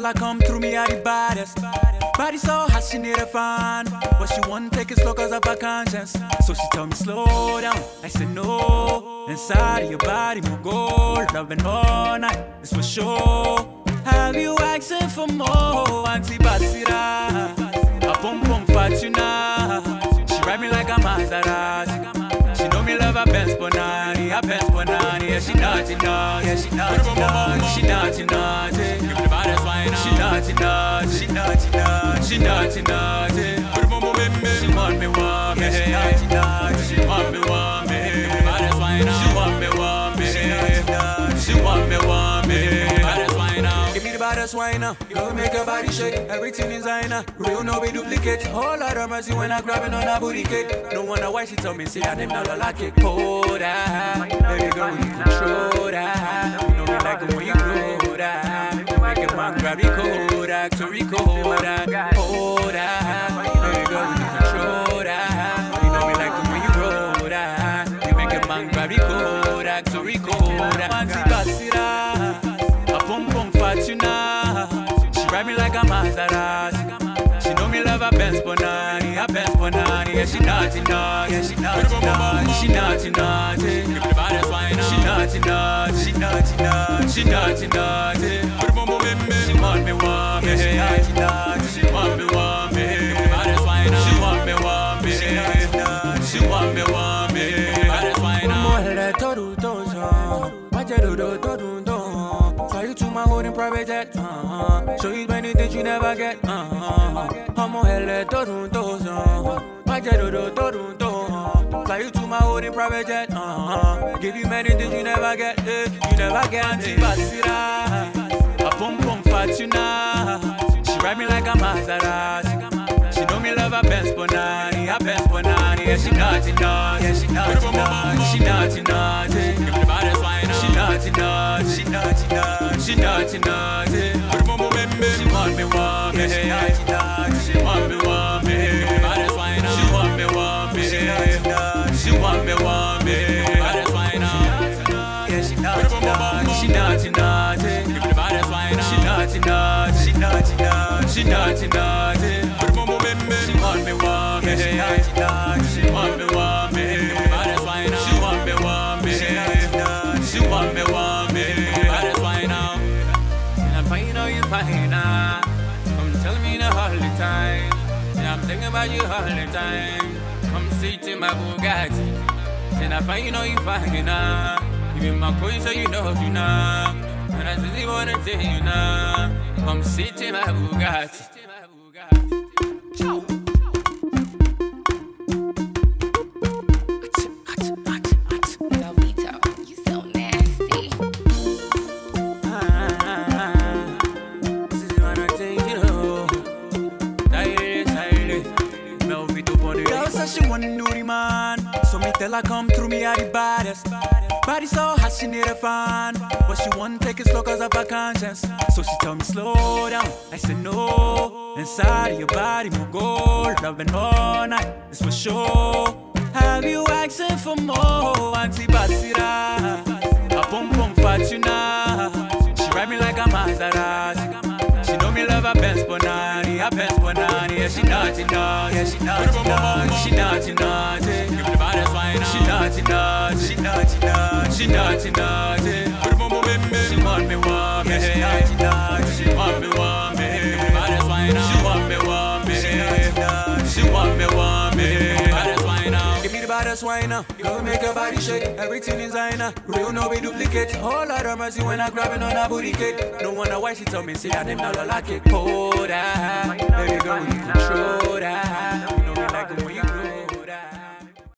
tell her come through, me are the baddest. Body so hot, she need a fan. But she won't take it slow cause of her conscience. So she tell me slow down, I said no. Inside of your body, my goal, loving all night, it's for sure. Have you asking for more? Auntie Basira, a pum pum fatuna. She ride me like a Maserati. She know me love a Benz Bonani, a Benz Bonani. Yeah, she naughty naughty, yeah, she naughty naughty, she naughty naughty. Give me the baddest wine now. She naughty naughty, she naughty naughty, she naughty naughty. She want me, want me, she naughty naughty. She want me, want me. Give me the baddest wine now. She want me, want me. She naughty naughty. She want me, want me. Baddest wine now. Give me the baddest wine now. Girl, make your body shake. Everything is designer. Real, no be duplicate. Whole lot of mercy when I grabbing on a booty cake. No wonder why she told me, say I them not like it. Hold that, baby girl, you control that. You know me like it when you roll that. You make a man grab the Kodak to record that. Hold that, baby girl, you control that. You know me like it when you roll that. You make a man grab the Kodak to record that. Auntie Basira, a pum pum fatuna. She ride me like a Maserati. She know me love a Benz Bonani, a Benz Bonani. Yeah, she naughty naughty, yeah, she naughty naughty, she naughty naughty. Give me the baddest wine now. She naughty naughty, she naughty naughty, she naughty naughty. She want me, want me, she naughty naughty, she want me, want me. Give me the baddest wine now. She want me, want me, she naughty naughty, she want me, want me. Baddest wine now. Mujer todo todo, vaya todo todo. Fly you to my hood in private jet. Show you many things you never get. I'm on hell todo todo. Vaya todo todo. Fly you to my hood in private jet. Give you many things you never get. You never get. Auntie Basira, a pum pum fatuna. She ride me like a Maserati. She know me love a Benz Bonani, a Benz Bonani. Yeah, she naughty naughty, yeah, she naughty naughty, she naughty naughty. Give me the baddest wine now. She naughty naughty, she naughty naughty, she naughty naughty. She want me, want me, she naughty naughty, she want me, want me. Give me the baddest wine now. She want me, want me, she naughty naughty, she want me, want me. Baddest wine now. Yeah, she naughty naughty, she naughty naughty. Give me the baddest wine now. She naughty naughty, she naughty naughty, she naughty naughty. She want me, want me, she naughty naughty, she want me, want me. Baddest wine now. She want me, want me, she naughty naughty, she want me, want me. Baddest wine now. And I'm fine, how you fine now. Come tell me the all the time. And I'm thinking about you all the time. Come sit in my Bugatti. And I find how you fine now. Even my coin so you know you now. And I just wanna tell you now. Come sit in my Bugatti. Ciao. You so nasty. This is what I think, you know. Girl said she wanna do the man. So me tell her come through, me are the baddest. Body so hot, she need a fan. But she won't take it slow cause of her conscience. So she tell me slow down, I said no. Inside of your body, my goal, loving all night, it's for sure. Have you asking for more? Auntie Basira, a pum pum fatuna. She ride me like a Maserati. She know me love a Benz Bonani, a Benz Bonani. Yeah, she naughty naughty, yeah, she naughty naughty, she naughty naughty. Give me the baddest wine now. She naughty naughty, she naughty naughty, she naughty naughty. She want me, want me, she naughty naughty, she want me, want me. Give me the baddest wine now. She want me, want me, she naughty naughty, she want me, want me. Baddest wine now. Give me the baddest wine now. Girl, make your body shake. Everything is designer. Real, no be duplicate. Whole lot of mercy when I grabbing on a booty cake. No wonder why she told me, say I them not like it. Hold that, baby girl, you control that.